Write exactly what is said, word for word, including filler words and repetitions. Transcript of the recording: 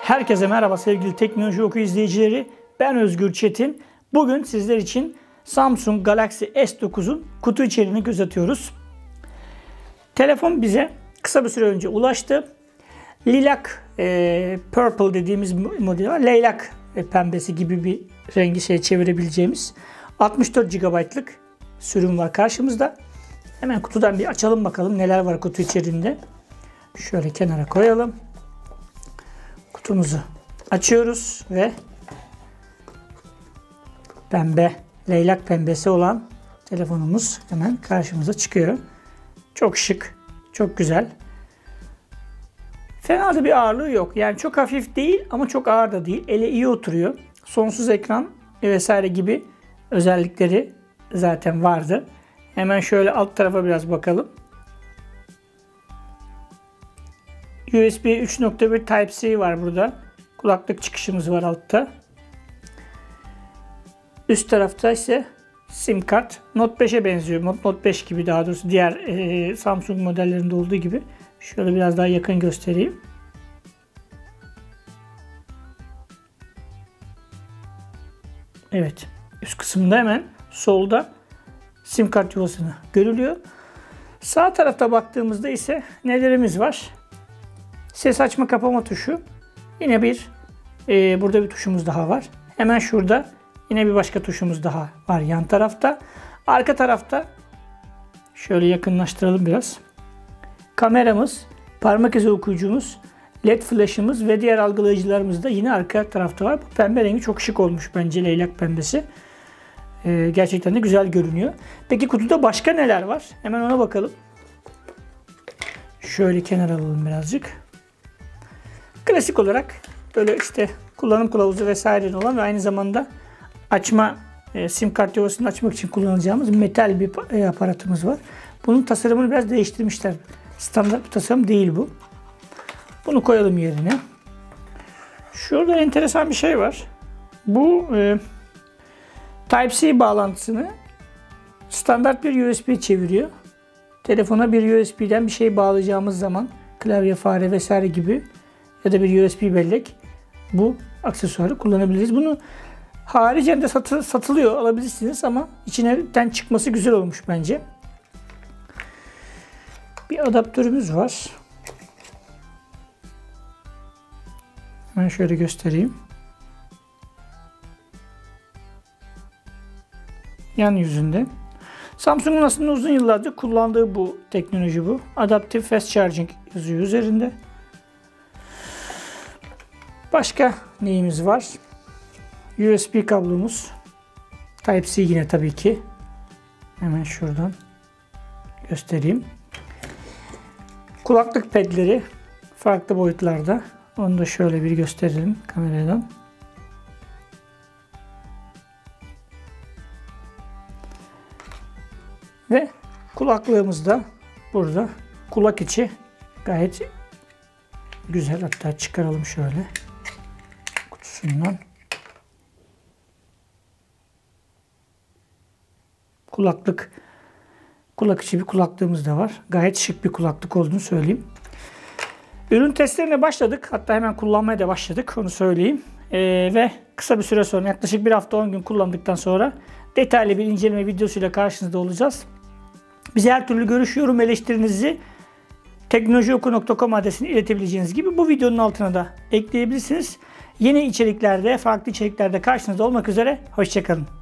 Herkese merhaba sevgili Teknoloji Oku izleyicileri. Ben Özgür Çetin. Bugün sizler için Samsung Galaxy S dokuzun kutu içeriğini göz atıyoruz. Telefon bize kısa bir süre önce ulaştı. Lilac e, Purple dediğimiz model var. Leylak e, pembesi gibi bir rengi şey çevirebileceğimiz altmış dört gigabaytlık sürüm var karşımızda. Hemen kutudan bir açalım bakalım neler var kutu içerisinde. Şöyle kenara koyalım. Kutumuzu açıyoruz ve pembe, leylak pembesi olan telefonumuz hemen karşımıza çıkıyor. Çok şık, çok güzel. Fena da bir ağırlığı yok. Yani çok hafif değil ama çok ağır da değil. Ele iyi oturuyor. Sonsuz ekran vesaire gibi özellikleri zaten vardı. Hemen şöyle alt tarafa biraz bakalım. U S B üç nokta bir Type-C var burada. Kulaklık çıkışımız var altta. Üst tarafta ise sim kart. Note beşe benziyor. Note beş gibi, daha doğrusu diğer e, Samsung modellerinde olduğu gibi. Şöyle biraz daha yakın göstereyim. Evet. Üst kısımda hemen solda sim kart yuvasını görülüyor. Sağ tarafta baktığımızda ise nelerimiz var? Ses açma kapama tuşu. Yine bir e, burada bir tuşumuz daha var. Hemen şurada yine bir başka tuşumuz daha var yan tarafta. Arka tarafta şöyle yakınlaştıralım biraz. Kameramız, parmak izi okuyucumuz, led flash'ımız ve diğer algılayıcılarımız da yine arka tarafta var. Bu pembe rengi çok şık olmuş bence, leylak pembesi. Ee, gerçekten de güzel görünüyor. Peki kutuda başka neler var? Hemen ona bakalım. Şöyle kenara alalım birazcık. Klasik olarak böyle işte kullanım kılavuzu vesaire olan ve aynı zamanda açma e, sim kart yuvasını açmak için kullanacağımız metal bir e, aparatımız var. Bunun tasarımını biraz değiştirmişler. Standart bir tasarım değil bu. Bunu koyalım yerine. Şurada enteresan bir şey var. Bu e, Type-C bağlantısını standart bir U S B çeviriyor. Telefona bir U S B'den bir şey bağlayacağımız zaman klavye, fare vesaire gibi ya da bir U S B bellek, bu aksesuarı kullanabiliriz. Bunu haricen de satı, satılıyor, alabilirsiniz ama içinden çıkması güzel olmuş bence. Bir adaptörümüz var. Hemen şöyle göstereyim. Yan yüzünde. Samsung'un aslında uzun yıllardır kullandığı bu teknoloji bu. Adaptive Fast Charging yazıyor üzerinde. Başka neyimiz var? U S B kablomuz. Type-C yine tabii ki. Hemen şuradan göstereyim. Kulaklık pedleri farklı boyutlarda. Onu da şöyle bir gösterelim kameradan. Ve kulaklığımız da burada. Kulak içi gayet güzel. Hatta çıkaralım şöyle kutusundan. Kulaklık, kulak içi bir kulaklığımız da var. Gayet şık bir kulaklık olduğunu söyleyeyim. Ürün testlerine başladık. Hatta hemen kullanmaya da başladık. Onu söyleyeyim. Ee, ve kısa bir süre sonra, yaklaşık bir hafta on gün kullandıktan sonra detaylı bir inceleme videosuyla karşınızda olacağız. Bize her türlü görüş, yorum, eleştirinizi teknolojioku nokta com adresine iletebileceğiniz gibi bu videonun altına da ekleyebilirsiniz. Yeni içeriklerde, farklı içeriklerde karşınızda olmak üzere. Hoşça kalın.